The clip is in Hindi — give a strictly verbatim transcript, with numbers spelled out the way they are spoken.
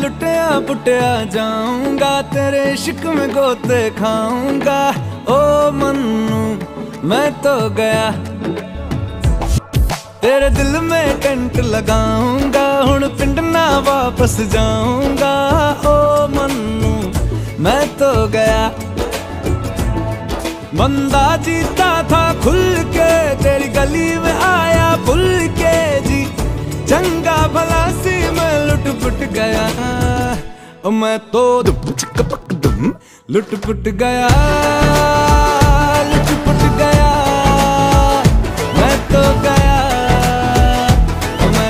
लुटिया पुटिया जाऊंगा, तेरे इश्क में गोते खाऊंगा। ओ मन्नू मैं तो गया, तेरे दिल में टेंट लगाऊंगा, हुण पिंड ना वापस जाऊंगा। ओ मन्नू मैं तो गया, बंदा जीता था खुल के, तेरी गली में आया भूल के जी। चंगा भला सी मैं लुट पुट गया, ओ मैं तो दुम चिक पक दुम लुट पुट गया, लुट पुट गया, मैं तो गया।